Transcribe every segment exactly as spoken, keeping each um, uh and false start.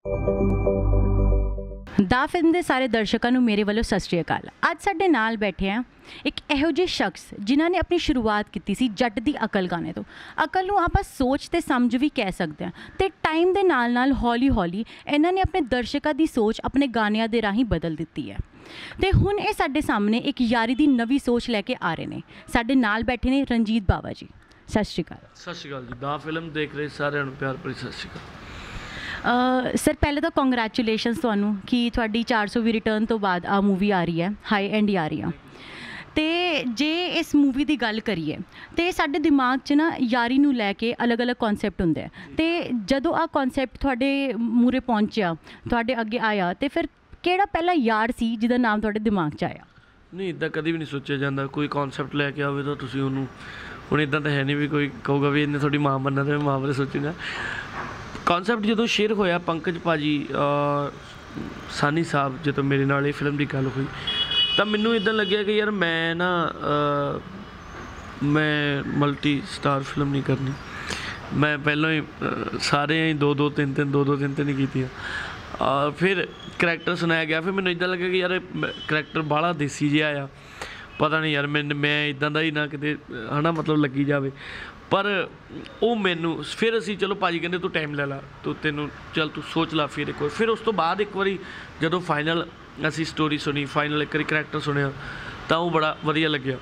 दा फिल्म के सारे दर्शकों को मेरे वालों सत श्री अकाल। अज साडे नाल बैठे हैं एक इहो जिहे शख्स जिन्हां ने अपनी शुरुआत की सी जट दी अकल गाने तो। अकल नूं आपां सोच ते समझ भी कह सकते हैं तो टाइम के नाल नाल हौली हौली इन्हां ने अपने दर्शकों की सोच अपने गानियां दे राहीं बदल दी है। तो हुण ये साडे सामने एक यारी की नवी सोच लैके आ रहे हैं। साडे नाल बैठे ने रंजीत बावा जी। सत श्री अकाल। सत श्री अकाल जी। दा फिल्म देख रहे सारिਆਂ ਨੂੰ प्यार भरी सत श्री अकाल। सर पहले तो कॉन्ग्रैचुलेशनस तुहानू कि तुहाडी चार सौ भी रिटर्न तो बाद आ मूवी आ रही है हाई एंड यारियां। तो जे इस मूवी की गल करिए तो साडे दिमाग च ना यारी नू लैके अलग अलग कॉन्सैप्ट होंदे तो जदों आ कॉन्सैप्ट तुहाडे मूरे पहुंचा तुहाडे अगे आया तो फिर किहड़ा पहला यार सी जिहदा नाम तुहाडे दिमाग च आया? नहीं इदा कभी भी नहीं सोचा जाता। कोई कॉन्सैप्ट लैके आवे तो तुसीं उहनूं हुण इदा तो है नहीं भी कोई कहूगा भी इन्हें थोड़ी मां बनना तो मैं मां बारे सोचूंगा। कॉन्सैप्ट जो शेयर होया पंकज भाजी सानी साहब जो मेरे नाल फिल्म की गल हुई तो मैनू इदा लग्या कि यार मैं ना आ, मैं मल्टी स्टार फिल्म नहीं करनी। मैं पहलों ही आ, सारे ही दो दो तीन तीन दो दो तीन तीन ही की। और फिर करैक्टर सुनाया गया। फिर मैनू इदा लग्या कि यार करैक्टर बाला देसी जिहा आ, पता नहीं यार मैं मैं इदा का ही ना किते है ना मतलब लगी जाए। पर वो मैनू फिर असी चलो भाजी कहते तू टाइम ले ला तू तेनों चल तू सोच ला फिर एक बार। फिर उस तो बाद एक बारी जो फाइनल असी स्टोरी सुनी फाइनल एक बार करैक्टर सुनिया तो वो बड़ा वधिया लग्या।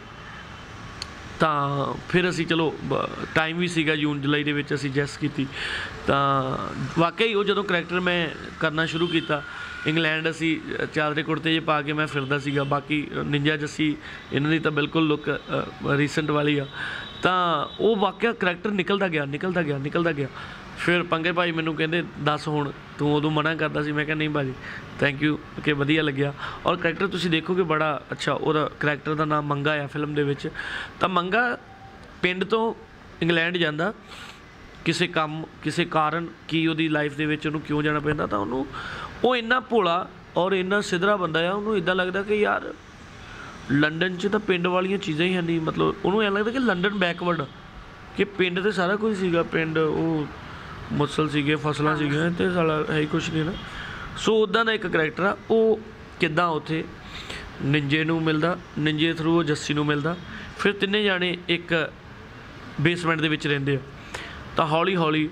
तो फिर असी चलो टाइम भी सीगा जून जुलाई के विच असी जैस की तो वाकई वो जो करैक्टर मैं करना शुरू किया इंग्लैंड असी चादरे कुर्ते जे पा के मैं फिरदा सीगा। बाकी निंजा जस्सी इन्हां दी तो बिल्कुल लुक रीसेंट वाली आ। तो वो वाकया करैक्टर निकलता गया निकलता गया निकलता गया। फिर पंकज भाई मैनू कहते दस हुण तू उदों मना करता सी। मैं कहा नहीं भाजी थैंक यू कि वधिया लग्या। और करैक्टर तुसीं देखोगे बड़ा अच्छा। और करैक्टर का नाम मंगा आ फिल्म दे विच। तो मंगा पिंड तो इंग्लैंड जांदा किसी काम किसी कारण कि उहदी लाइफ दे विच उहनूं क्यों जाना पैंदा। तो उहनूं वो इन्ना भोला और इन्ना सिधरा बंदा आ उहनूं इदां लगदा कि यार लंडन च तो पिंड वाली चीज़ां ही है नहीं। मतलब उन्होंने ऐ लगता कि लंडन बैकवर्ड कि पिंड तो सारा कुछ सीगा। पिंड वो मुसल सीगे फसलां सीगियां ते साला है ही कुछ नहीं ना। सो उदा का एक करैक्टर आ वो किद्दां उत्थे निंजे नूं मिलदा निंजे थ्रू वो जस्सी नूं मिलदा। फिर तिन्ने जाने एक बेसमेंट दे विच रहिंदे आ। तो हौली हौली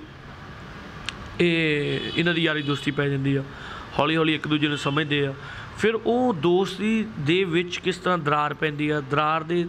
ये इन्हां दी यारी दोस्ती पै जांदी आ। हौली हौली एक दूजे नूं समझदे आ। फिर वो दोस्ती दे विच किस तरह दरार पैंदी आ दरार दे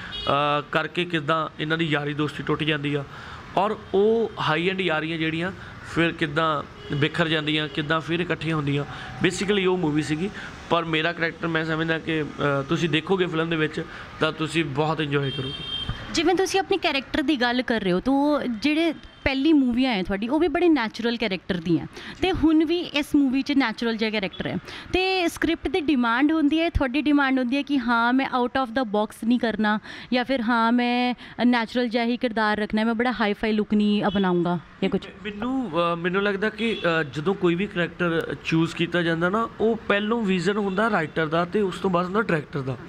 करके किद्दां इन्हां दी यारी दोस्ती टुट जांदी आ। और वो हाई एंड यारियां जिहड़ियां फिर किद्दां बिखर जांदियां किद्दां फिर इकट्ठियां हुंदियां। बेसिकली वो मूवी सीगी। पर मेरा करैक्टर मैं समझदा कि तुसीं देखोगे फिल्म दे विच तां तुसीं बहुत इंजॉय करोगे। जिवें तुसीं अपनी कैरेक्टर की गल कर रहे हो तो जिहड़े पहली मूवियां है थोड़ी वो भी बड़े नैचुरल कैरेक्टर दी हैं तो हुण भी इस मूवी च नैचुरल जिहा कैरेक्टर है। तो स्क्रिप्ट की डिमांड होंदी है थोड़ी डिमांड होंदी है कि हाँ मैं आउट ऑफ द बॉक्स नहीं करना या फिर हाँ मैं नैचुरल जिहा ही किरदार रखना है मैं बड़ा हाई फाई लुक नहीं अपनाऊंगा या कुछ? मैनू मैनू लगता कि जो कोई भी करैक्टर चूज़ किया जाता ना वो पहलों विजन होंदा राइटर का तो उस तो बाद होंदा डायरैक्टर का।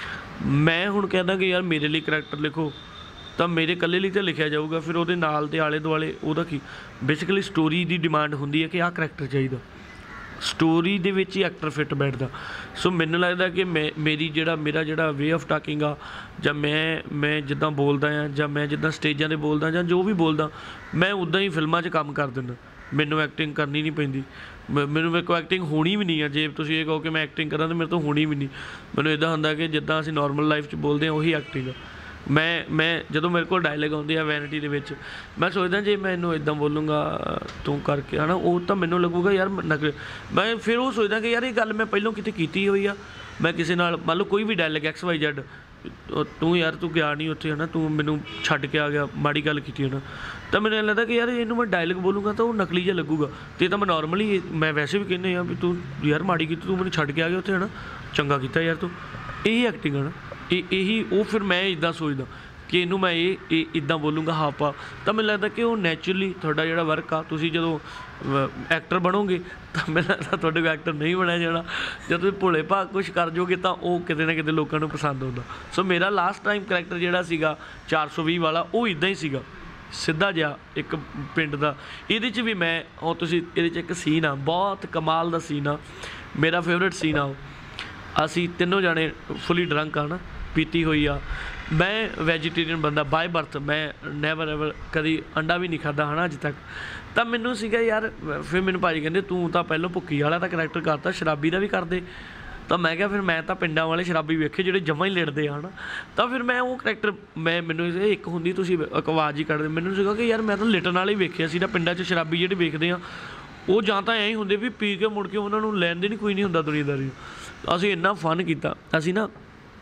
मैं हुण कहना कि यार मेरे लिए करैक्टर लिखो तो मेरे कल्ले लिए तो लिखा जाऊगा। फिर वो नाल दे आले दुआले उहदा की बेसिकली स्टोरी की डिमांड होंदी है कि आह करैक्टर चाहिए स्टोरी दे विच ही एक्टर फिट बैठदा। सो मैनू लगता कि मैं मेरी जिहड़ा मेरा जिहड़ा वे ऑफ टाकिंग आ जां मैं मैं जिद्दां बोलदा आ जां मैं जिद्दां स्टेजां ते बोलदा जां जो भी बोलदा मैं उदां ही फिल्मां च काम कर दिंदा। मैनू एक्टिंग करनी नहीं पैंदी। मैनू मेरे को एक्टिंग होनी भी नहीं है। जे तुसीं ये कहो कि मैं एक्टिंग करा तो मेरे तो होनी भी नहीं। मैनू इदां हुंदा कि जिद्दां असीं नॉर्मल लाइफ च बोलदे आ उही एक्टिंग आ। मैं मैं जो मेरे को डायलॉग आते हैं वैनिटी के मैं सोचदा जे मैं इनू इदा बोलूँगा तू करके है ना वो तो मैनू लगूगा यार नक मैं फिर वो सोचदा कि यार ये गल मैं पहलों किते कीती हुई आ। मैं किसी नाल मान लो कोई भी डायलॉग एक्स वाई जैड तू यार तू गया नहीं उत्थे है ना तू मैनू छड्ड के आ गया माड़ी गल की है ना तो मैंने लगता कि यार इनू मैं डायलॉग बोलूँगा तो वो नकली जिहा लगूगा। तो ये तो मैं नॉर्मली मैं वैसे भी कहने भी तू यार माड़ी की तू मैनू छड्ड के आ गया उत्थे है ना चंगा किया यार तू यही एक्टिंग है ना यही वो। फिर मैं इदा सोचदा कि इनू मैं ये इदा बोलूँगा हाँ पा तो मैंने लगता कि वो नैचुरली थोड़ा जो वर्क आ तुसीं जो एक्टर बनोगे तो मैंने लगता थोड़े को एक्टर नहीं बनाया जाना। जब तुम भोले भाग कुछ कर जोगे तो वो किते ना किते लोगों को पसंद आता। सो मेरा लास्ट टाइम करैक्टर जोड़ा सीगा चार सौ भी वाला वो इदा ही सीगा ਸਿੱਧਾ ਜਿਹਾ ਇੱਕ ਪਿੰਡ ਦਾ। ਇਹਦੇ 'ਚ ਵੀ ਮੈਂ ਉਹ ਤੁਸੀਂ ਇਹਦੇ 'ਚ ਇੱਕ ਸੀਨ ਆ, ਬਹੁਤ ਕਮਾਲ ਦਾ ਸੀਨ ਆ, ਮੇਰਾ ਫੇਵਰੇਟ ਸੀਨ ਆ ਉਹ। ਅਸੀਂ ਤਿੰਨੋਂ ਜਾਣੇ ਫੁੱਲੀ ਡਰੰਕ ਆ ਨਾ, ਪੀਤੀ ਹੋਈ ਆ। ਮੈਂ ਵੈਜੀਟੇਰੀਅਨ ਬੰਦਾ ਬਾਏ ਬਰਥ, ਮੈਂ ਨੈਵਰ ਐਵਰ ਕਦੀ ਅੰਡਾ ਵੀ ਨਹੀਂ ਖਾਧਾ ਹੈ ਨਾ ਅੱਜ ਤੱਕ। ਤਾਂ ਮੈਨੂੰ ਸੀਗਾ ਯਾਰ, ਫਿਰ ਮੈਨੂੰ ਭਾਜੀ ਕਹਿੰਦੇ ਤੂੰ ਤਾਂ ਪਹਿਲਾਂ ਭੁੱਕੀ ਵਾਲਾ ਤਾਂ ਕਰੈਕਟਰ ਕਰਤਾ, ਸ਼ਰਾਬੀ ਦਾ ਵੀ ਕਰਦੇ। ਤਾਂ ਮੈਂ ਕਿਹਾ ਫਿਰ ਮੈਂ ਤਾਂ ਪਿੰਡਾਂ ਵਾਲੇ ਸ਼ਰਾਬੀ ਵੇਖੇ ਜਿਹੜੇ ਜਮਾਂ ਹੀ ਲੜਦੇ ਆ ਹੈ ਨਾ। ਤਾਂ ਫਿਰ ਮੈਂ ਉਹ ਕਰੈਕਟਰ ਮੈਂ ਮੈਨੂੰ ਇੱਕ ਹੁੰਦੀ ਤੁਸੀਂ ਇੱਕ ਆਵਾਜ਼ ਹੀ ਕੱਢਦੇ, ਮੈਨੂੰ ਸੀਗਾ ਕਿ ਯਾਰ ਮੈਂ ਤਾਂ ਲਿਟਣ ਵਾਲੇ ਹੀ ਵੇਖਿਆ ਸੀ ਨਾ ਪਿੰਡਾਂ 'ਚ ਸ਼ਰਾਬੀ ਜਿਹੜੇ ਵੇਖਦੇ ਆ ਉਹ ਜਾਂ ਤਾਂ ਐਂ ਹੀ ਹੁੰਦੇ ਵੀ ਪੀ ਕੇ ਮੁੜ ਕੇ ਉਹਨਾਂ ਨੂੰ ਲੈਣ ਦੇ ਨਹੀਂ ਕੋਈ ਨਹੀਂ ਹੁੰਦਾ ਦੁਨੀਆਦਾਰੀ। ਅਸੀਂ ਇੰਨਾ ਫਨ ਕੀਤਾ। ਅਸੀਂ ਨਾ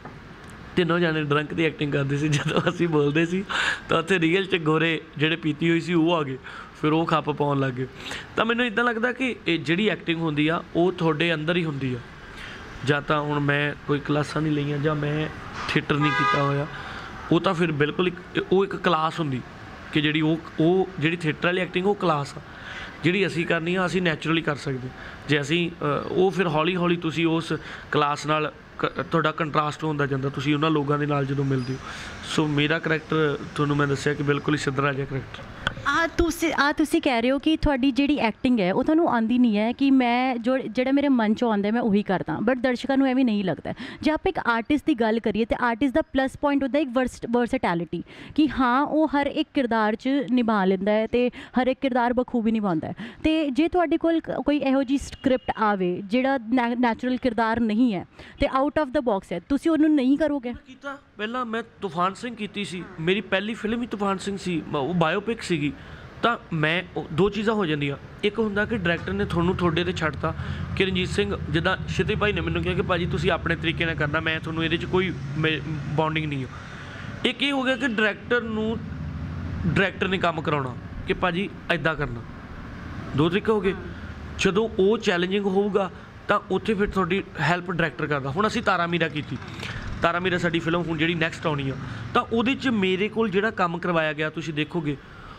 ਤਿੰਨੋਂ ਜਾਣੇ ਡਰੰਕ ਦੀ ਐਕਟਿੰਗ ਕਰਦੇ ਸੀ। ਜਦੋਂ ਅਸੀਂ ਬੋਲਦੇ ਸੀ ਤਾਂ ਉੱਥੇ ਰੀਅਲ 'ਚ ਗੋਰੇ ਜਿਹੜੇ ਪੀਤੀ ਹੋਈ ਸੀ ਉਹ ਆ ਗਏ, ਫਿਰ ਉਹ ਖੱਪ ਪਾਉਣ ਲੱਗ ਗਏ। ਤਾਂ ਮੈਨੂੰ ਇੱਦਾਂ ਲੱਗਦਾ ਕਿ ਇਹ ਜਿਹੜੀ ਐਕਟਿੰਗ ਹੁੰਦੀ ਆ ਉਹ ਤੁਹਾਡੇ ਅੰਦਰ ਹੀ ਹੁੰਦੀ ਆ। ਜਾਂ ਤਾਂ ਹੁਣ ਮੈਂ ਕੋਈ ਕਲਾਸਾਂ ਨਹੀਂ ਲਈਆਂ ਜਾਂ ਮੈਂ ਥੀਏਟਰ ਨਹੀਂ ਕੀਤਾ ਹੋਇਆ, ਉਹ ਤਾਂ ਫਿਰ ਬਿਲਕੁਲ ਇੱਕ ਉਹ ਇੱਕ ਕਲਾਸ ਹੁੰਦੀ ਕਿ ਜਿਹੜੀ ਉਹ ਉਹ ਜਿਹੜੀ ਥੀਏਟਰ ਵਾਲੀ ਐਕਟਿੰਗ ਉਹ ਕਲਾਸ ਆ। ਜਿਹੜੀ ਅਸੀਂ ਕਰਨੀ ਆ ਅਸੀਂ ਨੈਚੁਰਲੀ ਕਰ ਸਕਦੇ ਜੇ ਅਸੀਂ ਉਹ ਫਿਰ ਹੌਲੀ ਹੌਲੀ ਤੁਸੀਂ ਉਸ ਕਲਾਸ ਨਾਲ ਕ ਤੁਹਾਡਾ ਕੰਟਰਾਸਟ ਹੁੰਦਾ ਜਾਂਦਾ, ਤੁਸੀਂ ਉਹਨਾਂ ਲੋਕਾਂ ਦੇ ਨਾਲ ਜਦੋਂ ਮਿਲਦੇ ਹੋ। ਸੋ ਮੇਰਾ ਕਰੈਕਟਰ ਤੁਹਾਨੂੰ ਮੈਂ ਦੱਸਿਆ ਕਿ ਬਿਲਕੁਲ ਹੀ ਸਿੱਧਰਾ ਜਿਹਾ ਕਰੈਕਟਰ। ਆ ਤੁਸੀਂ ਆ ਤੁਸੀਂ ਕਹਿ ਰਹੇ ਹੋ ਕਿ ਤੁਹਾਡੀ ਜਿਹੜੀ ਐਕਟਿੰਗ ਹੈ ਉਹ ਤੁਹਾਨੂੰ ਆਉਂਦੀ ਨਹੀਂ ਹੈ, ਕਿ ਮੈਂ ਜੋ ਜਿਹੜਾ ਮੇਰੇ ਮਨ 'ਚੋਂ ਆਉਂਦਾ ਮੈਂ ਉਹੀ ਕਰਦਾ, ਬਟ ਦਰਸ਼ਕਾਂ ਨੂੰ ਐਵੇਂ ਨਹੀਂ ਲੱਗਦਾ। ਜੇ ਆਪਾਂ ਇੱਕ ਆਰਟਿਸਟ ਦੀ ਗੱਲ ਕਰੀਏ ਤਾਂ ਆਰਟਿਸਟ ਦਾ ਪਲੱਸ ਪੁਆਇੰਟ ਹੁੰਦਾ ਇੱਕ ਵਰਸ ਵਰਸਟੈਲਿਟੀ, ਕਿ ਹਾਂ ਉਹ ਹਰ ਇੱਕ ਕਿਰਦਾਰ 'ਚ ਨਿਭਾ ਲੈਂਦਾ ਹੈ ਅਤੇ ਹਰ ਇੱਕ ਕਿਰਦਾਰ ਬਖੂਬੀ ਨਿਭਾਉਂਦਾ ਹੈ। ਅਤੇ ਜੇ ਤੁਹਾਡੇ ਕੋਲ ਕੋਈ ਇਹੋ ਜਿਹੀ ਸਕ੍ਰਿਪਟ ਆਵੇ ਜਿਹੜਾ ਨੈ ਨੈਚੁਰਲ ਕਿਰਦਾਰ ਨਹੀਂ ਹੈ ਅਤੇ ਆਊਟ ਆਫ ਦਾ ਬਾਕਸ ਹੈ, ਤੁਸੀਂ ਉਹਨੂੰ ਨਹੀਂ ਕਰੋਗੇ? ਕੀਤਾ ਪਹਿਲਾਂ ਮੈਂ ਤੂਫਾਨ ਸਿੰਘ ਕੀਤੀ ਸੀ, ਮੇਰੀ ਪਹਿਲੀ ਫਿਲਮ ਹੀ ਤੂਫਾਨ ਸਿੰਘ ਸੀ, ਉਹ ਬਾਇਓਪਿਕ ਸੀਗੀ। ਤਾਂ ਮੈਂ ਦੋ ਚੀਜ਼ਾਂ ਹੋ ਜਾਂਦੀਆਂ, ਇੱਕ ਹੁੰਦਾ ਕਿ ਡਾਇਰੈਕਟਰ ਨੇ ਤੁਹਾਨੂੰ ਤੁਹਾਡੇ 'ਤੇ ਛੱਡਤਾ ਕਿ ਰਣਜੀਤ ਸਿੰਘ ਜਿੱਦਾਂ ਸ਼ਿਤੇ ਭਾਈ ਨੇ ਮੈਨੂੰ ਕਿਹਾ ਕਿ ਭਾਜੀ ਤੁਸੀਂ ਆਪਣੇ ਤਰੀਕੇ ਨਾਲ ਕਰਨਾ, ਮੈਂ ਤੁਹਾਨੂੰ ਇਹਦੇ 'ਚ ਕੋਈ ਬੌਂਡਿੰਗ ਨਹੀਂ ਆ। ਇੱਕ ਇਹ ਹੋ ਗਿਆ ਕਿ ਡਾਇਰੈਕਟਰ ਨੂੰ ਡਾਇਰੈਕਟਰ ਨੇ ਕੰਮ ਕਰਾਉਣਾ ਕਿ ਭਾਜੀ ਇੱਦਾਂ ਕਰਨਾ। ਦੋ ਤਰੀਕੇ ਹੋ ਗਏ। ਜਦੋਂ ਉਹ ਚੈਲੰਜਿੰਗ ਹੋਊਗਾ ਤਾਂ ਉੱਥੇ ਫਿਰ ਤੁਹਾਡੀ ਹੈਲਪ ਡਾਇਰੈਕਟਰ ਕਰਦਾ। ਹੁਣ ਅਸੀਂ ਤਾਰਾ ਮੀਰਾ ਕੀਤੀ, ਤਾਰਾ ਮੀਰਾ ਸਾਡੀ ਫਿਲਮ ਹੁਣ ਜਿਹੜੀ ਨੈਕਸਟ ਆਉਣੀ ਆ, ਤਾਂ ਉਹਦੇ 'ਚ ਮੇਰੇ ਕੋਲ ਜਿਹੜਾ ਕੰਮ ਕਰਵਾਇਆ ਗਿਆ ਤੁਸੀਂ ਦੇਖੋਗੇ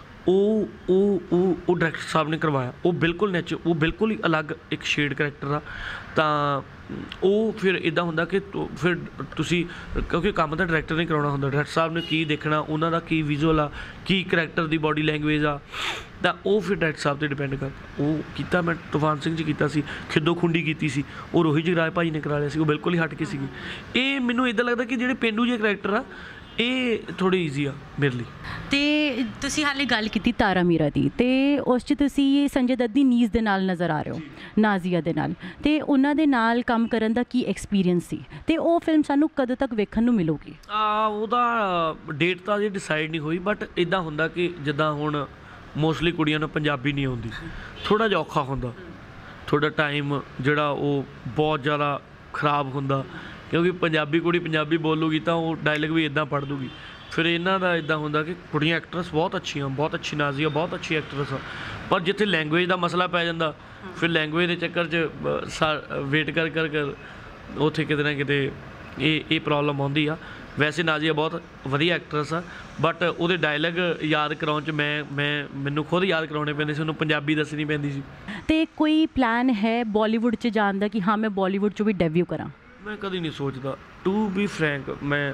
ਉਹ ਉਹ ਉਹ ਉਹ ਡਾਇਰੈਕਟਰ ਸਾਹਿਬ ਨੇ ਕਰਵਾਇਆ। ਉਹ ਬਿਲਕੁਲ ਨੈਚ ਉਹ ਬਿਲਕੁਲ ਹੀ ਅਲੱਗ ਇੱਕ ਸ਼ੇਡ ਕਰੈਕਟਰ ਆ। ਤਾਂ ਉਹ ਫਿਰ ਇੱਦਾਂ ਹੁੰਦਾ ਕਿ ਫਿਰ ਤੁਸੀਂ ਕਿਉਂਕਿ ਕੰਮ ਤਾਂ ਡਾਇਰੈਕਟਰ ਨੇ ਕਰਾਉਣਾ ਹੁੰਦਾ, ਡਾਇਰੈਕਟਰ ਸਾਹਿਬ ਨੇ ਕੀ ਦੇਖਣਾ, ਉਹਨਾਂ ਦਾ ਕੀ ਵਿਜ਼ੂਅਲ ਆ, ਕੀ ਕਰੈਕਟਰ ਦੀ ਬੋਡੀ ਲੈਂਗੁਏਜ ਆ, ਤਾਂ ਉਹ ਫਿਰ ਡਾਇਰੈਕਟਰ ਸਾਹਿਬ 'ਤੇ ਡਿਪੈਂਡ ਕਰਦਾ। ਉਹ ਕੀਤਾ ਮੈਂ ਤੂਫਾਨ ਸਿੰਘ 'ਚ ਕੀਤਾ ਸੀ, ਖਿੱਦੋ ਖੁੰਡੀ ਕੀਤੀ ਸੀ, ਉਹ ਰੋਹਿਤ ਜਗਰਾਜ ਭਾਈ ਨੇ ਕਰਾ ਲਿਆ ਸੀ, ਉਹ ਬਿਲਕੁਲ ਹੀ ਹਟ ਕੇ ਸੀਗੀ। ਇਹ ਮੈਨੂੰ ਇੱਦਾਂ ਲੱਗਦਾ ਕਿ ਜਿਹੜੇ ਪੇਂਡੂ ਜਿਹੇ ਕਰੈਕਟਰ ਆ ਇਹ ਥੋੜ੍ਹੇ ਈਜ਼ੀ ਆ ਮੇਰੇ ਲਈ। ਅਤੇ ਤੁਸੀਂ ਹਾਲੇ ਗੱਲ ਕੀਤੀ ਤਾਰਾ ਮੀਰਾ ਦੀ, ਅਤੇ ਉਸ 'ਚ ਤੁਸੀਂ ਸੰਜੇ ਦੱਤ ਦੀ ਨੀਜ਼ ਦੇ ਨਾਲ ਨਜ਼ਰ ਆ ਰਹੇ ਹੋ, ਨਾਜ਼ੀਆ ਦੇ ਨਾਲ, ਅਤੇ ਉਹਨਾਂ ਦੇ ਨਾਲ ਕੰਮ ਕਰਨ ਦਾ ਕੀ ਐਕਸਪੀਰੀਅੰਸ ਸੀ, ਅਤੇ ਉਹ ਫਿਲਮ ਸਾਨੂੰ ਕਦੋਂ ਤੱਕ ਵੇਖਣ ਨੂੰ ਮਿਲੂਗੀ? ਉਹਦਾ ਡੇਟ ਤਾਂ ਅਜੇ ਡਿਸਾਈਡ ਨਹੀਂ ਹੋਈ, ਬਟ ਇੱਦਾਂ ਹੁੰਦਾ ਕਿ ਜਿੱਦਾਂ ਹੁਣ ਮੋਸਟਲੀ ਕੁੜੀਆਂ ਨੂੰ ਪੰਜਾਬੀ ਨਹੀਂ ਆਉਂਦੀ, ਥੋੜ੍ਹਾ ਜਿਹਾ ਔਖਾ ਹੁੰਦਾ, ਥੋੜ੍ਹਾ ਟਾਈਮ ਜਿਹੜਾ ਉਹ ਬਹੁਤ ਜ਼ਿਆਦਾ ਖ਼ਰਾਬ ਹੁੰਦਾ, ਕਿਉਂਕਿ ਪੰਜਾਬੀ ਕੁੜੀ ਪੰਜਾਬੀ ਬੋਲੂਗੀ ਤਾਂ ਉਹ ਡਾਇਲੌਗ ਵੀ ਇੱਦਾਂ ਪੜ੍ਹ ਦੂਗੀ। ਫਿਰ ਇਹਨਾਂ ਦਾ ਇੱਦਾਂ ਹੁੰਦਾ ਕਿ ਕੁੜੀਆਂ ਐਕਟਰਸ ਬਹੁਤ ਅੱਛੀਆਂ, ਬਹੁਤ ਅੱਛੀ ਨਾਜ਼ੀਆ ਬਹੁਤ ਅੱਛੀ ਐਕਟਰਸ ਆ, ਪਰ ਜਿੱਥੇ ਲੈਂਗੁਏਜ ਦਾ ਮਸਲਾ ਪੈ ਜਾਂਦਾ ਫਿਰ ਲੈਂਗੁਏਜ ਦੇ ਚੱਕਰ 'ਚ ਸਾ ਵੇਟ ਕਰ ਕਰ ਕਰ ਉੱਥੇ ਕਿਤੇ ਨਾ ਕਿਤੇ ਇਹ ਇਹ ਪ੍ਰੋਬਲਮ ਆਉਂਦੀ ਆ। ਵੈਸੇ ਨਾਜ਼ੀਆ ਬਹੁਤ ਵਧੀਆ ਐਕਟਰਸ ਆ, ਬਟ ਉਹਦੇ ਡਾਇਲੌਗ ਯਾਦ ਕਰਾਉਣ 'ਚ ਮੈਂ ਮੈਂ ਮੈਨੂੰ ਖੁਦ ਯਾਦ ਕਰਾਉਣੇ ਪੈਂਦੇ ਸੀ, ਉਹਨੂੰ ਪੰਜਾਬੀ ਦੱਸਣੀ ਪੈਂਦੀ ਸੀ। ਅਤੇ ਕੋਈ ਪਲਾਨ ਹੈ ਬਾਲੀਵੁੱਡ 'ਚ ਜਾਣ ਦਾ ਕਿ ਹਾਂ ਮੈਂ ਬਾਲੀਵੁੱਡ 'ਚ ਵੀ ਡੈਬਿਊ ਕਰਾਂ? ਮੈਂ ਕਦੀ ਨਹੀਂ ਸੋਚਦਾ, ਟੂ ਬੀ ਫਰੈਂਕ, ਮੈਂ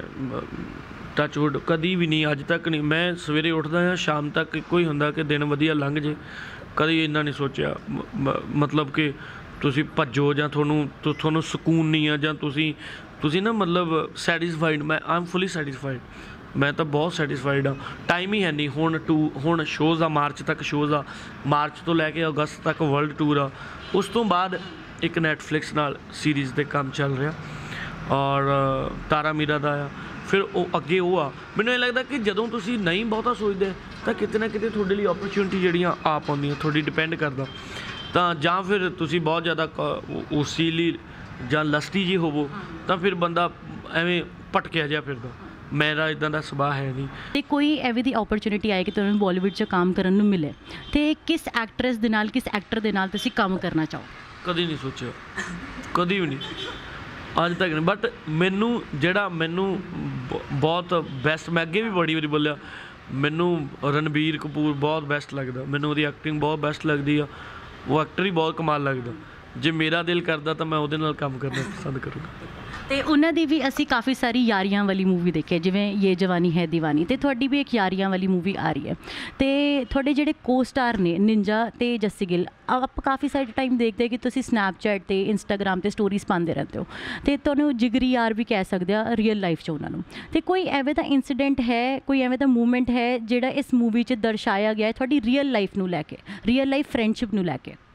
ਟੱਚਵੁੱਡ ਕਦੀ ਵੀ ਨਹੀਂ, ਅੱਜ ਤੱਕ ਨਹੀਂ। ਮੈਂ ਸਵੇਰੇ ਉੱਠਦਾ ਹਾਂ ਸ਼ਾਮ ਤੱਕ ਇੱਕੋ ਹੀ ਹੁੰਦਾ ਕਿ ਦਿਨ ਵਧੀਆ ਲੰਘ ਜੇ, ਕਦੀ ਇੰਨਾ ਨਹੀਂ ਸੋਚਿਆ ਮਤਲਬ ਕਿ ਤੁਸੀਂ ਭੱਜੋ ਜਾਂ ਤੁਹਾਨੂੰ ਤੁਹਾਨੂੰ ਸਕੂਨ ਨਹੀਂ ਆ ਜਾਂ ਤੁਸੀਂ ਤੁਸੀਂ ਨਾ ਮਤਲਬ ਸੈਟਿਸਫਾਈਡ। ਮੈਂ ਆਈ ਐਮ ਫੁੱਲੀ ਸੈਟਿਸਫਾਈਡ, ਮੈਂ ਤਾਂ ਬਹੁਤ ਸੈਟਿਸਫਾਈਡ ਹਾਂ। ਟਾਈਮ ਹੀ ਹੈ ਨਹੀਂ ਹੁਣ। ਟੂ ਹੁਣ ਸ਼ੋਜ਼ ਆ, ਮਾਰਚ ਤੱਕ ਸ਼ੋਜ਼ ਆ, ਮਾਰਚ ਤੋਂ ਲੈ ਕੇ ਅਗਸਤ ਤੱਕ ਵਰਲਡ ਟੂਰ ਆ, ਉਸ ਤੋਂ ਬਾਅਦ ਇੱਕ ਨੈਟਫਲਿਕਸ ਨਾਲ ਸੀਰੀਜ਼ ਦੇ ਕੰਮ ਚੱਲ ਰਿਹਾ ਔਰ ਤਾਰਾ ਮੀਰਾ ਦਾ ਆ, ਫਿਰ ਉਹ ਅੱਗੇ ਉਹ ਆ। ਮੈਨੂੰ ਇਹ ਲੱਗਦਾ ਕਿ ਜਦੋਂ ਤੁਸੀਂ ਨਹੀਂ ਬਹੁਤਾ ਸੋਚਦੇ ਤਾਂ ਕਿਤੇ ਨਾ ਕਿਤੇ ਤੁਹਾਡੇ ਲਈ ਓਪਰਚੁਨਿਟੀ ਜਿਹੜੀਆਂ ਆ ਪਾਉਂਦੀਆਂ, ਤੁਹਾਡੀ ਡਿਪੈਂਡ ਕਰਦਾ। ਤਾਂ ਜਾਂ ਫਿਰ ਤੁਸੀਂ ਬਹੁਤ ਜ਼ਿਆਦਾ ਉਸੀਲੀ ਜਾਂ ਲਸਟੀ ਜੀ ਹੋਵੋ ਤਾਂ ਫਿਰ ਬੰਦਾ ਐਵੇਂ ਭਟਕਿਆ ਜਿਹਾ ਫਿਰਦਾ। ਮੇਰਾ ਇੱਦਾਂ ਦਾ ਸੁਭਾਅ ਹੈ ਨਹੀਂ। ਅਤੇ ਕੋਈ ਐਵੇਂ ਦੀ ਓਪਰਚੁਨਿਟੀ ਆਏ ਕਿ ਤੁਹਾਨੂੰ ਬਾਲੀਵੁੱਡ 'ਚ ਕੰਮ ਕਰਨ ਨੂੰ ਮਿਲੇ, ਅਤੇ ਕਿਸ ਐਕਟਰੈਸ ਦੇ ਨਾਲ ਕਿਸ ਐਕਟਰ ਦੇ ਨਾਲ ਤੁਸੀਂ ਕੰਮ ਕਰਨਾ ਚਾਹੋ? ਕਦੀ ਨਹੀਂ ਸੋਚਿਆ, ਕਦੀ ਵੀ ਨਹੀਂ, ਅੱਜ ਤੱਕ ਨਹੀਂ। ਬਟ ਮੈਨੂੰ ਜਿਹੜਾ ਮੈਨੂੰ ਬਹੁਤ ਬੈਸਟ, ਮੈਂ ਅੱਗੇ ਵੀ ਬੜੀ ਵਾਰੀ ਬੋਲਿਆ, ਮੈਨੂੰ ਰਣਬੀਰ ਕਪੂਰ ਬਹੁਤ ਬੈਸਟ ਲੱਗਦਾ, ਮੈਨੂੰ ਉਹਦੀ ਐਕਟਿੰਗ ਬਹੁਤ ਬੈਸਟ ਲੱਗਦੀ ਆ, ਉਹ ਐਕਟਰ ਹੀ ਬਹੁਤ ਕਮਾਲ ਲੱਗਦਾ। ਜੇ ਮੇਰਾ ਦਿਲ ਕਰਦਾ ਤਾਂ ਮੈਂ ਉਹਦੇ ਨਾਲ ਕੰਮ ਕਰਨਾ ਪਸੰਦ ਕਰੂੰਗਾ। ਤੇ ਉਹਨਾਂ ਦੀ ਵੀ ਅਸੀਂ ਕਾਫੀ ਸਾਰੀ ਯਾਰੀਆਂ ਵਾਲੀ ਮੂਵੀ ਦੇਖੀ ਹੈ, ਜਿਵੇਂ ਇਹ ਜਵਾਨੀ ਹੈ ਦੀਵਾਨੀ, ਤੇ ਤੁਹਾਡੀ ਵੀ ਇੱਕ ਯਾਰੀਆਂ ਵਾਲੀ ਮੂਵੀ ਆ ਰਹੀ ਹੈ। ਤੇ ਤੁਹਾਡੇ ਜਿਹੜੇ ਕੋ ਸਟਾਰ ਨੇ ਨਿੰਜਾ ਤੇ ਜੱਸੀ ਗਿੱਲ, ਆਪਾਂ ਕਾਫੀ ਸਾਰੇ ਟਾਈਮ ਦੇਖਦੇ ਕਿ ਤੁਸੀਂ ਸਨੈਪਚੈਟ ਤੇ ਇੰਸਟਾਗ੍ਰਾਮ ਤੇ ਸਟੋਰੀਜ਼ ਪਾਉਂਦੇ ਰਹਿੰਦੇ ਹੋ, ਤੇ ਤੁਹਾਨੂੰ ਜਿਗਰੀ ਯਾਰ ਵੀ ਕਹਿ ਸਕਦੇ ਆ ਰੀਅਲ ਲਾਈਫ 'ਚ ਉਹਨਾਂ ਨੂੰ। ਤੇ ਕੋਈ ਐਵੇਂ ਦਾ ਇੰਸੀਡੈਂਟ ਹੈ, ਕੋਈ ਐਵੇਂ ਦਾ ਮੂਮੈਂਟ ਹੈ ਜਿਹੜਾ ਇਸ ਮੂਵੀ 'ਚ ਦਰਸਾਇਆ ਗਿਆ ਹੈ ਤੁਹਾਡੀ ਰੀਅਲ ਲਾਈਫ ਨੂੰ ਲੈ ਕੇ, ਰੀਅਲ ਲਾਈਫ ਫਰੈਂਡਸ਼ਿਪ ਨੂੰ ਲੈ ਕੇ?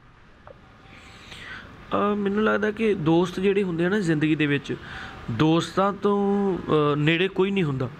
ਮੈਨੂੰ ਲੱਗਦਾ ਕਿ ਦੋਸਤ ਜਿਹੜੇ ਹੁੰਦੇ ਆ ਨਾ ਜ਼ਿੰਦਗੀ ਦੇ ਵਿੱਚ, ਦੋਸਤਾਂ ਤੋਂ ਨੇੜੇ ਕੋਈ ਨਹੀਂ ਹੁੰਦਾ।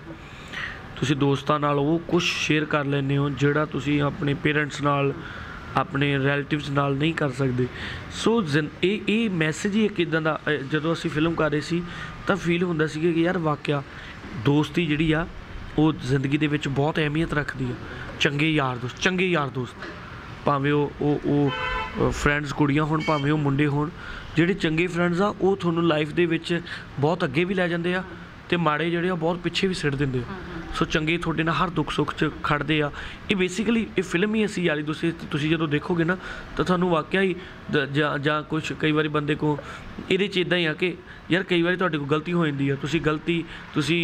ਤੁਸੀਂ ਦੋਸਤਾਂ ਨਾਲ ਉਹ ਕੁਛ ਸ਼ੇਅਰ ਕਰ ਲੈਂਦੇ ਹੋ ਜਿਹੜਾ ਤੁਸੀਂ ਆਪਣੇ ਪੇਰੈਂਟਸ ਨਾਲ, ਆਪਣੇ ਰਿਲੇਟਿਵਸ ਨਾਲ ਨਹੀਂ ਕਰ ਸਕਦੇ। ਸੋ ਜਿ ਇਹ ਇਹ ਮੈਸੇਜ ਹੀ ਇੱਕ ਇੱਦਾਂ ਦਾ, ਜਦੋਂ ਅਸੀਂ ਫਿਲਮ ਕਰ ਰਹੇ ਸੀ ਤਾਂ ਫੀਲ ਹੁੰਦਾ ਸੀਗਾ ਕਿ ਯਾਰ ਵਾਕਿਆ ਦੋਸਤੀ ਜਿਹੜੀ ਆ ਉਹ ਜ਼ਿੰਦਗੀ ਦੇ ਵਿੱਚ ਬਹੁਤ ਅਹਿਮੀਅਤ ਰੱਖਦੀ ਆ। ਚੰਗੇ ਯਾਰ ਦੋਸਤ, ਚੰਗੇ ਯਾਰ ਦੋਸਤ, ਭਾਵੇਂ ਉਹ ਉਹ ਉਹ ਫਰੈਂਡਸ ਕੁੜੀਆਂ ਹੋਣ, ਭਾਵੇਂ ਉਹ ਮੁੰਡੇ ਹੋਣ, ਜਿਹੜੇ ਚੰਗੇ ਫਰੈਂਡਸ ਆ ਉਹ ਤੁਹਾਨੂੰ ਲਾਈਫ ਦੇ ਵਿੱਚ ਬਹੁਤ ਅੱਗੇ ਵੀ ਲੈ ਜਾਂਦੇ ਆ, ਅਤੇ ਮਾੜੇ ਜਿਹੜੇ ਆ ਬਹੁਤ ਪਿੱਛੇ ਵੀ ਸਿੱਟ ਦਿੰਦੇ ਆ। ਸੋ ਚੰਗੇ ਤੁਹਾਡੇ ਨਾਲ ਹਰ ਦੁੱਖ ਸੁੱਖ 'ਚ ਖੜਦੇ ਆ। ਇਹ ਬੇਸਿਕਲੀ ਇਹ ਫਿਲਮ ਹੀ ਅਸੀਂ ਯਾਰੀ ਤੁਸੀਂ ਤੁਸੀਂ ਜਦੋਂ ਦੇਖੋਗੇ ਨਾ ਤਾਂ ਤੁਹਾਨੂੰ ਵਾਕਿਆ ਹੀ ਜਾਂ ਜਾਂ ਕੁਛ ਕਈ ਵਾਰੀ ਬੰਦੇ ਕੋਲ ਇਹਦੇ 'ਚ ਇੱਦਾਂ ਹੀ ਆ ਕਿ ਯਾਰ ਕਈ ਵਾਰੀ ਤੁਹਾਡੇ ਕੋਲ ਗਲਤੀ ਹੋ ਜਾਂਦੀ ਆ, ਤੁਸੀਂ ਗਲਤੀ ਤੁਸੀਂ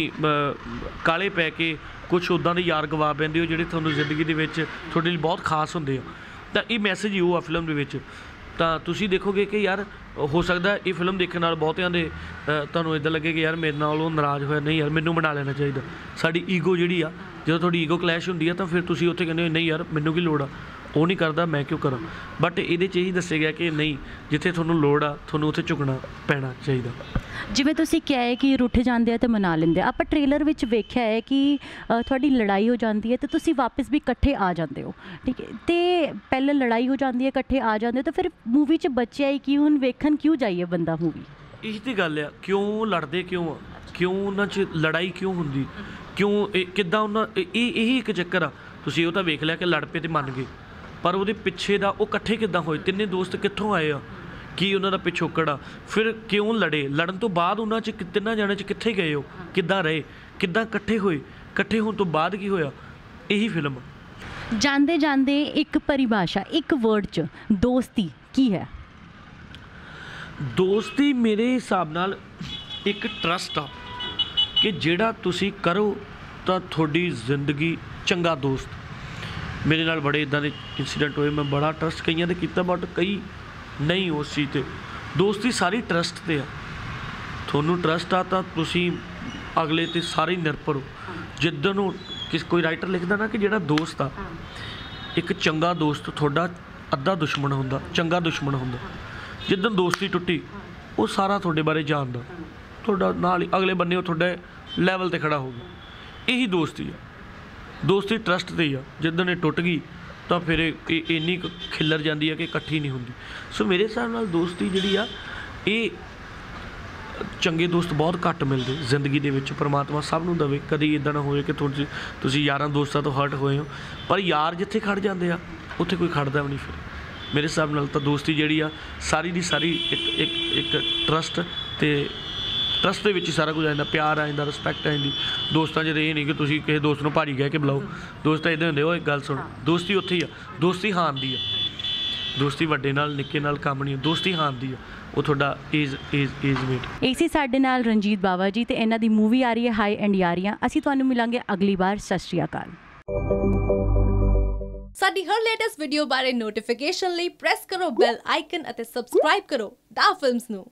ਕਾਹਲੇ ਪੈ ਕੇ ਕੁਛ ਉੱਦਾਂ ਦੇ ਯਾਰ ਗਵਾ ਬੈਂਦੇ ਹੋ ਜਿਹੜੇ ਤੁਹਾਨੂੰ ਜ਼ਿੰਦਗੀ ਦੇ ਵਿੱਚ ਤੁਹਾਡੇ ਲਈ ਬਹੁਤ ਖਾਸ ਹੁੰਦੇ ਆ। ਤਾਂ ਇਹ ਮੈਸੇਜ ਹੀ ਉਹ ਆ ਫਿਲਮ ਦੇ ਵਿੱਚ। ਤਾਂ ਤੁਸੀਂ ਦੇਖੋਗੇ ਕਿ ਯਾਰ ਹੋ ਸਕਦਾ ਇਹ ਫਿਲਮ ਦੇਖਣ ਨਾਲ ਬਹੁਤਿਆਂ ਦੇ ਤੁਹਾਨੂੰ ਇੱਦਾਂ ਲੱਗੇ ਕਿ ਯਾਰ ਮੇਰੇ ਨਾਲ ਉਹ ਨਾਰਾਜ਼ ਹੋਇਆ, ਨਹੀਂ ਯਾਰ ਮੈਨੂੰ ਬਣਾ ਲੈਣਾ ਚਾਹੀਦਾ। ਸਾਡੀ ਈਗੋ ਜਿਹੜੀ ਆ, ਜਦੋਂ ਤੁਹਾਡੀ ਈਗੋ ਕਲੈਸ਼ ਹੁੰਦੀ ਆ ਤਾਂ ਫਿਰ ਤੁਸੀਂ ਉੱਥੇ ਕਹਿੰਦੇ ਹੋ ਨਹੀਂ ਯਾਰ ਮੈਨੂੰ ਕੀ ਲੋੜ ਆ, ਉਹ ਨਹੀਂ ਕਰਦਾ ਮੈਂ ਕਿਉਂ ਕਰਾਂ। ਬਟ ਇਹਦੇ 'ਚ ਇਹੀ ਦੱਸਿਆ ਗਿਆ ਕਿ ਨਹੀਂ, ਜਿੱਥੇ ਤੁਹਾਨੂੰ ਲੋੜ ਆ ਤੁਹਾਨੂੰ ਉੱਥੇ ਝੁਕਣਾ ਪੈਣਾ ਚਾਹੀਦਾ। ਜਿਵੇਂ ਤੁਸੀਂ ਕਿਹਾ ਹੈ ਕਿ ਰੁੱਠ ਜਾਂਦੇ ਆ ਤਾਂ ਮਨਾ ਲੈਂਦੇ ਆ, ਆਪਾਂ ਟ੍ਰੇਲਰ ਵਿੱਚ ਵੇਖਿਆ ਹੈ ਕਿ ਤੁਹਾਡੀ ਲੜਾਈ ਹੋ ਜਾਂਦੀ ਹੈ ਅਤੇ ਤੁਸੀਂ ਵਾਪਸ ਵੀ ਇਕੱਠੇ ਆ ਜਾਂਦੇ ਹੋ, ਠੀਕ ਹੈ। ਅਤੇ ਪਹਿਲਾਂ ਲੜਾਈ ਹੋ ਜਾਂਦੀ ਹੈ, ਇਕੱਠੇ ਆ ਜਾਂਦੇ ਹੋ, ਤਾਂ ਫਿਰ ਮੂਵੀ 'ਚ ਬਚਿਆ ਹੀ ਕਿ ਹੁਣ ਵੇਖਣ ਕਿਉਂ ਜਾਈਏ ਬੰਦਾ ਮੂਵੀ? ਇਹੀ ਤਾਂ ਗੱਲ ਆ, ਕਿਉਂ ਲੜਦੇ ਕਿਉਂ ਆ, ਕਿਉਂ ਉਹਨਾਂ 'ਚ ਲੜਾਈ ਕਿਉਂ ਹੁੰਦੀ, ਕਿਉਂ ਇਹ ਕਿੱਦਾਂ ਉਹਨਾਂ ਇਹ ਇਹੀ ਇੱਕ ਚੱਕਰ ਆ। ਤੁਸੀਂ ਉਹ ਤਾਂ ਵੇਖ ਲਿਆ ਕਿ ਲੜ ਪਏ ਅਤੇ ਮੰਨ ਗਏ, ਪਰ ਉਹਦੇ ਪਿੱਛੇ ਦਾ ਉਹ ਇਕੱਠੇ ਕਿੱਦਾਂ ਹੋਏ, ਤਿੰਨੇ ਦੋਸਤ ਕਿੱਥੋਂ ਆਏ ਆ, ਕੀ ਉਹਨਾਂ ਦਾ ਪਿਛੋਕੜ ਆ, ਫਿਰ ਕਿਉਂ ਲੜੇ, ਲੜਨ ਤੋਂ ਬਾਅਦ ਉਹਨਾਂ 'ਚ ਤਿੰਨਾਂ ਜਾਣਿਆਂ 'ਚ ਕਿੱਥੇ ਗਏ ਹੋ, ਕਿੱਦਾਂ ਰਹੇ, ਕਿੱਦਾਂ ਇਕੱਠੇ ਹੋਏ, ਇਕੱਠੇ ਹੋਣ ਤੋਂ ਬਾਅਦ ਕੀ ਹੋਇਆ, ਇਹੀ ਫਿਲਮ ਆ। ਜਾਂਦੇ ਜਾਂਦੇ ਇੱਕ ਪਰਿਭਾਸ਼ਾ, ਇੱਕ ਵਰਡ 'ਚ ਦੋਸਤੀ ਕੀ ਹੈ? ਦੋਸਤੀ ਮੇਰੇ ਹਿਸਾਬ ਨਾਲ ਇੱਕ ਟਰਸਟ ਆ ਕਿ ਜਿਹੜਾ ਤੁਸੀਂ ਕਰੋ ਤਾਂ ਤੁਹਾਡੀ ਜ਼ਿੰਦਗੀ ਚੰਗਾ ਦੋਸਤ। ਮੇਰੇ ਨਾਲ ਬੜੇ ਇੱਦਾਂ ਦੇ ਇੰਸੀਡੈਂਟ ਹੋਏ, ਮੈਂ ਬੜਾ ਟਰਸਟ ਕਈਆਂ 'ਤੇ ਕੀਤਾ ਬਟ ਕਈ ਨਹੀਂ ਉਸ ਚੀਜ਼ 'ਤੇ। ਦੋਸਤੀ ਸਾਰੀ ਟਰਸਟ 'ਤੇ ਆ। ਤੁਹਾਨੂੰ ਟਰਸਟ ਆ ਤਾਂ ਤੁਸੀਂ ਅਗਲੇ 'ਤੇ ਸਾਰੇ ਨਿਰਭਰ ਹੋ। ਜਿੱਦਣ ਨੂੰ ਕਿਸ ਕੋਈ ਰਾਈਟਰ ਲਿਖਦਾ ਨਾ ਕਿ ਜਿਹੜਾ ਦੋਸਤ ਆ, ਇੱਕ ਚੰਗਾ ਦੋਸਤ ਤੁਹਾਡਾ ਅੱਧਾ ਦੁਸ਼ਮਣ ਹੁੰਦਾ, ਚੰਗਾ ਦੁਸ਼ਮਣ ਹੁੰਦਾ। ਜਿੱਦਣ ਦੋਸਤੀ ਟੁੱਟੀ ਉਹ ਸਾਰਾ ਤੁਹਾਡੇ ਬਾਰੇ ਜਾਣਦਾ, ਤੁਹਾਡਾ ਨਾਲ ਹੀ ਅਗਲੇ ਬੰਨੇ ਉਹ ਤੁਹਾਡੇ ਲੈਵਲ 'ਤੇ ਖੜਾ ਹੋ ਗਿਆ। ਇਹੀ ਦੋਸਤੀ ਆ। ਦੋਸਤੀ ਟਰਸਟ 'ਤੇ ਹੀ ਆ। ਜਿੱਦਣ ਇਹ ਟੁੱਟ ਗਈ ਤਾਂ ਫਿਰ ਇਹ ਇੰਨੀ ਕੁ ਖਿੱਲਰ ਜਾਂਦੀ ਹੈ ਕਿ ਇਕੱਠੀ ਨਹੀਂ ਹੁੰਦੀ। ਸੋ ਮੇਰੇ ਹਿਸਾਬ ਨਾਲ ਦੋਸਤੀ ਜਿਹੜੀ ਆ, ਇਹ ਚੰਗੇ ਦੋਸਤ ਬਹੁਤ ਘੱਟ ਮਿਲਦੇ ਜ਼ਿੰਦਗੀ ਦੇ ਵਿੱਚ। ਪਰਮਾਤਮਾ ਸਭ ਨੂੰ ਦੇਵੇ, ਕਦੀ ਇੱਦਾਂ ਨਾ ਹੋਵੇ ਕਿ ਤੁਸੀਂ ਤੁਸੀਂ ਯਾਰਾਂ ਦੋਸਤਾਂ ਤੋਂ ਹਰਟ ਹੋਏ ਹੋ, ਪਰ ਯਾਰ ਜਿੱਥੇ ਖੜ ਜਾਂਦੇ ਆ ਉੱਥੇ ਕੋਈ ਖੜਦਾ ਵੀ ਨਹੀਂ। ਫਿਰ ਮੇਰੇ ਹਿਸਾਬ ਨਾਲ ਤਾਂ ਦੋਸਤੀ ਜਿਹੜੀ ਆ ਸਾਰੀ ਦੀ ਸਾਰੀ ਇੱਕ ਇੱਕ ਇੱਕ ਟਰਸਟ, ਅਤੇ ਟਰਸਟ ਦੇ ਵਿੱਚ ਹੀ ਸਾਰਾ ਕੁਝ ਆ ਜਾਂਦਾ। ਪਿਆਰ ਆ ਜਾਂਦਾ, ਰਿਸਪੈਕਟ ਆ ਜਾਂਦੀ। ਦੋਸਤਾਂ 'ਚ ਇਹ ਨਹੀਂ ਕਿ ਤੁਸੀਂ ਕਿਸੇ ਦੋਸਤ ਨੂੰ ਭਾਜੀ ਕਹਿ ਕੇ ਬੁਲਾਓ। ਦੋਸਤ ਇੱਦਾਂ ਹੁੰਦੇ, ਉਹ ਇੱਕ ਗੱਲ ਸੁਣ, ਦੋਸਤੀ ਉੱਥੇ ਹੀ ਆ। ਦੋਸਤੀ ਹਾਂ ਦੀ ਆ। ਦੋਸਤੀ ਵੱਡੇ ਨਾਲ ਨਿੱਕੇ ਨਾਲ ਕੰਮ ਨਹੀਂ, ਦੋਸਤੀ ਹਾਂ ਦੀ ਆ। ਉਹ ਤੁਹਾਡਾ ਏਜ ਏਜ ਏਜ ਮੇਟ। ਇਹ ਸੀ ਸਾਡੇ ਨਾਲ ਰਣਜੀਤ ਬਾਵਾ ਜੀ, ਅਤੇ ਇਹਨਾਂ ਦੀ ਮੂਵੀ ਆ ਰਹੀ ਹੈ ਹਾਈ ਐਂਡ ਯਾਰੀਆਂ। ਅਸੀਂ ਤੁਹਾਨੂੰ ਮਿਲਾਂਗੇ ਅਗਲੀ ਵਾਰ। ਸਤਿ ਸ਼੍ਰੀ ਅਕਾਲ। ਸਾਡੀ ਹਰ ਲੇਟੈਸਟ ਵੀਡੀਓ ਬਾਰੇ ਨੋਟੀਫਿਕੇਸ਼ਨ ਲਈ ਪ੍ਰੈਸ ਕਰੋ ਬੈਲ ਆਈਕਨ ਅਤੇ ਸਬਸਕ੍ਰਾਈਬ ਕਰੋ ਦਾਹ ਫਿਲਮਸ ਨੂੰ।